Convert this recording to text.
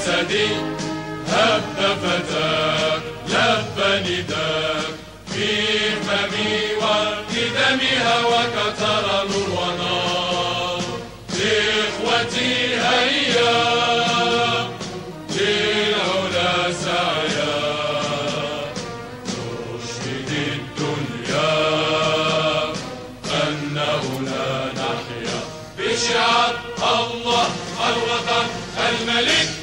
جسدي هب فتاك لب نداك في فمي وقدمي هواك ترى نور ونار. إخوتي هيا للعلا سعيا نشهد الدنيا أنه لا نحيا بشعار الله الوطن الملك.